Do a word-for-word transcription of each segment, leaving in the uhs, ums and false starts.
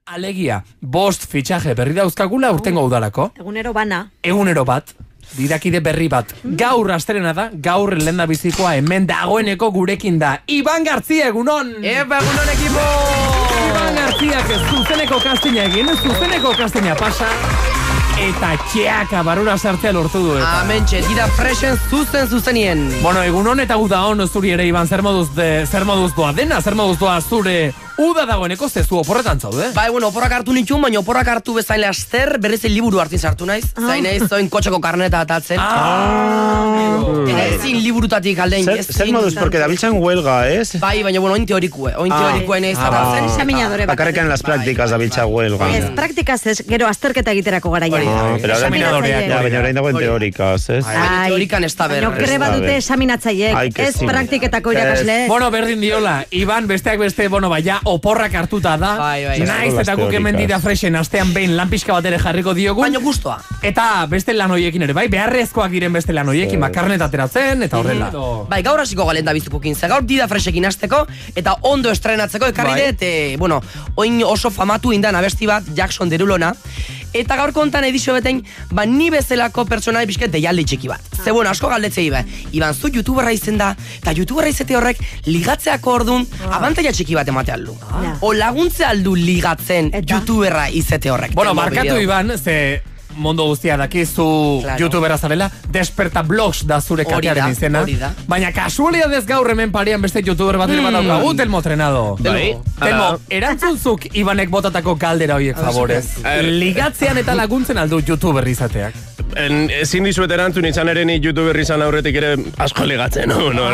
Alegia, bost fitxaje berri dauzkagula urtengo udalako. Egunero bana. Egunero bat. Didakide berri bat. Gaur asterena da, gaur lenda bizikoa hemen dagoeneko gurekin da. Iban Garzia, egunon! Epa, egunon ekipo! Iban Garzia, zuzeneko kastina egin, zuzeneko kastina pasa. Eta txeaka barura sartzea lortu du eta. Amentxe, dira freshen zuzen zuzenien. Bueno, egunon eta uda hon zuri ere, Iban, zer moduz, de, zer moduz doa dena, zer moduz doa zure uda dagoeneko zezu oporretan zaude. Bai, bueno, oporrak hartu nitxun, baina oporrak hartu bezain laster, berriz liburu hartin sartu naiz. Ah. Zain naiz, zoin kotxeko karneta atatzen. Ah, Eta ezin liburutatik aldein. Zer moduz, porque dabiltzan huelga, ez? Bai, baina, bueno, oin teorikue, oin teorikue naiz atatzen. Examinadore bat. Bakarrekan las prácticas dabiltza huelga. Ez, praktikaz ez, gero azterketa egiterako garaia. Ah, pero examinadoreak. Baina orain dagoen teorikaz, ez? Bai, teorikan ez da berre. No kere badute examinatzaiek, ez praktiketako irakasle. Bueno, berdin diola, Iban, besteak beste, bueno, baina oporrak hartuta da. Bai, bai. Naiz eta guk hemen dira freshen astean behin lan pixka bat ere jarriko diogu. Baina gustoa. Eta beste lan hoiekin ere, bai, beharrezkoak diren beste lan hoiekin, makarnet ateratzen, eta horrela. Bai, gaur hasiko galen da bizukukin, ze gaur dida freshekin hasteko, eta ondo estrenatzeko ekarri dut, e, bueno, oin oso famatu indan abesti bat, Jackson Derulona, eta gaur kontan edizio beten, ba, ni bezalako pertsonai bizket deialdi txiki bat. Ze, bueno, asko galdetzei, ba, Iban, zu youtuberra izen da, eta youtuberra izete horrek ligatzeako ordun abantaia txiki bat emate aldu. O laguntze aldu ligatzen youtuberra izete horrek. Bueno, markatu Iban, ze mondo guztia dakizu claro. Youtubera zarela, Desperta Blogs da zure katearen izena. Baina kasualidadez gaur hemen parian beste youtuber bat ere bat daukagu, Telmo Trenado. Bai. Telmo, erantzunzuk Ibanek botatako galdera horiek favorez. Ligatzean eta laguntzen aldu youtuber izateak. Ezin dizuet erantzun izan ere ni youtuber izan aurretik ere asko ligatzen, no? no,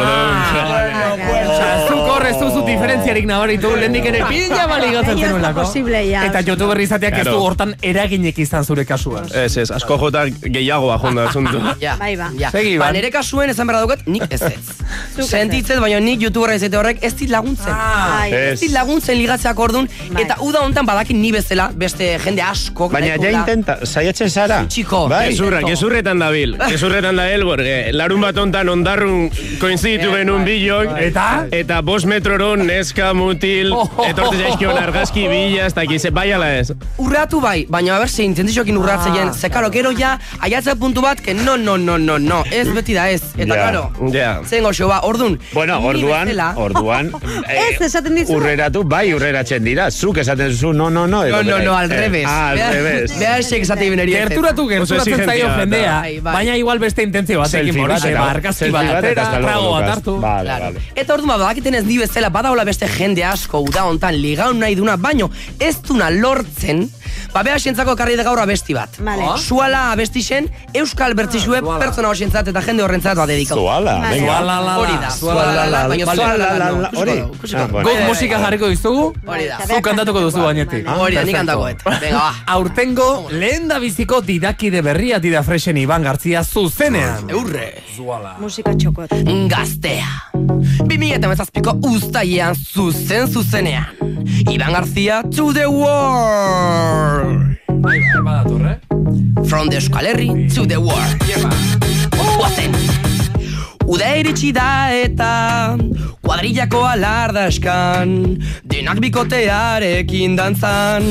Zuk horrez duzu diferentziarik nabaritu, lehendik ere pila baligatzen zenuelako. Eta youtuber izateak ez du hortan eraginek izan zure kasuan. Ez, ez, asko jota gehiagoa jonda asuntu. Bai, ba. Segi, ba, nire kasuen esan berra duket, nik ez ez. Sentitzet, baina nik youtuberra izate horrek ez dit laguntzen. Ez dit laguntzen ligatzeak ordun, eta uda hontan badakin ni bezala, beste jende asko. Baina ja intenta, saiatzen zara. Txiko. Gezurra, gezurretan dabil. Gezurretan da elgor, larun bat ontan ondarrun koinziditu genuen bilok. Eta? Eta bos metroron neska mutil, etorte zaizkion argazki bila, ez dakiz, bai ala ez. Urreatu bai, baina haber zein, zentiziokin urreatzeien, ze karo, gero ja, aiatzea puntu bat, que no, no, no, no, no, ez beti da ez, eta karo, zen goxo, ba, ordun. Bueno, orduan, orduan, ez esaten dizu. Urreratu, bai, urreratzen dira, zuk esaten zu, no, no, no. No, no, no, al revés. Ah, al revés. Behar esek esate beneri ez. Gerturatu, gerturatzen zaio jendea, baina igual beste intentzio batekin morixe, argazki bat atera, trago bat hartu. Eta orduan, badakiten ez ni bezala, badaula beste jende asko, uda hontan, ligaun nahi duna, baino, ez duna lortzen, ba, beha sientzako karri de gaur abesti bat. Zuala abesti zen, euskal bertzizue pertsona hosientzat eta jende horrentzat bat dedikau. Zuala, venga. Hori da. Zuala, baina zuala, hori. Guk musika jarriko dizugu, zu kantatuko duzu bainetik. Hori da, nik kantakoet. Venga, ba. Aurtengo, lehen da biziko didakide berria dida freshen Iban Garzia zuzenean. Eurre. Zuala. Musika txokot. Gaztea. Bimila eta mezazpiko ustaian zuzen zuzenean. Iban Garzia to the world. Bai, bai, badatorre. From the Euskal Herri to the world. Oazen. Uda iritsi da eta kuadrillako alardaskan, denak bikotearekin dantzan.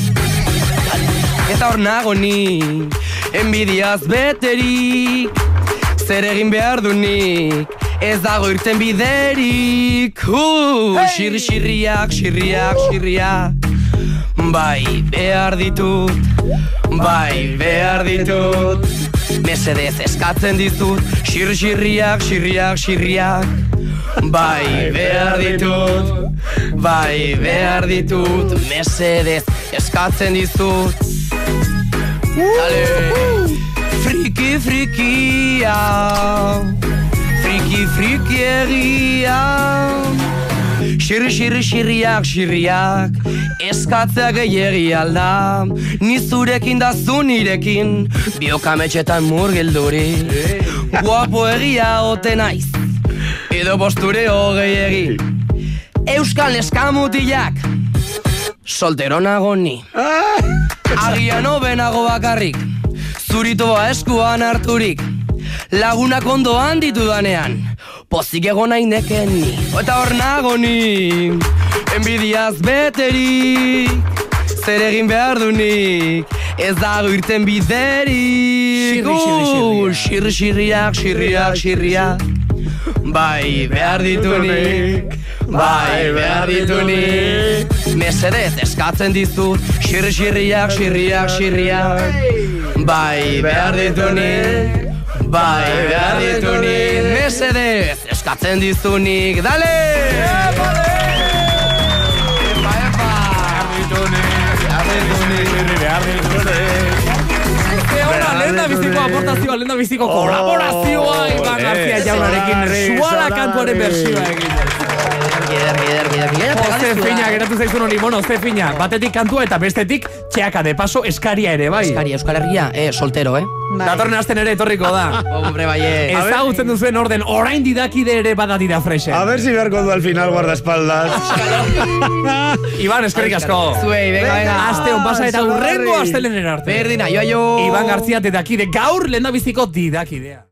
Eta hor nago ni, enbidiaz beterik, zer egin behar du nik, ez dago irten biderik. Uh, Xirri xirriak, xirriak, xirriak, bai behar ditut, bai behar ditut. Mesedez eskatzen dizut, xirri xirriak, xirriak, xirriak, bai behar ditut, bai behar ditut. Mesedez eskatzen dizut. Dale. Friki frikia, friki friki egia, xirri xirri xirriak xirriak, eskatzea gehiagi alda, ni zurekin da zu nirekin, biokametxetan murgilduri, guapo egia ote naiz, edo posture hogei egi, euskal neskamutilak, soltero nago ni, agian hobenago bakarrik, zuritoa eskuan harturik, lagunak ondoan ditudanean, pozik egon nahi neken ni. Eta hor nago ni, enbidiaz beterik, zer egin behar dunik, ez dago irten biderik. Shirri, shirriak, shirriak, shirriak. Bai, behar ditunik, bai, behar ditunik. Mesedez eskatzen dizut, shirri, shirriak, shirriak, shirriak. Bai, behar ditunik, bai, behar ditunik. Mesedez eskatzen dizunik, dale! Epa, epa! Behar ditunik, behar ditunik, behar ditunik. Hora, lehen da biziko aportazioa, lehen da biziko kolaborazioa Iban García Jaunarekin Suala kantuaren bersioa egin. Ze fina, geratu zaizun hori, bueno, ze fina. Batetik kantua eta bestetik txeaka de paso eskaria ere, bai. Eskaria, Euskal Herria, eh, soltero, eh. Datorren asten ere etorriko da. Hombre, bai, eh. Ezagutzen duzuen orden, orain didakide ere badadira fresen. A ver si beharko du al final guardaespaldas. Iban, eskerrik asko. Zuei, venga, venga. Aste hon pasa eta urrengo astelenen arte. Berdina, jo, jo. Iban García didakide, gaur lehen da biziko didakidea.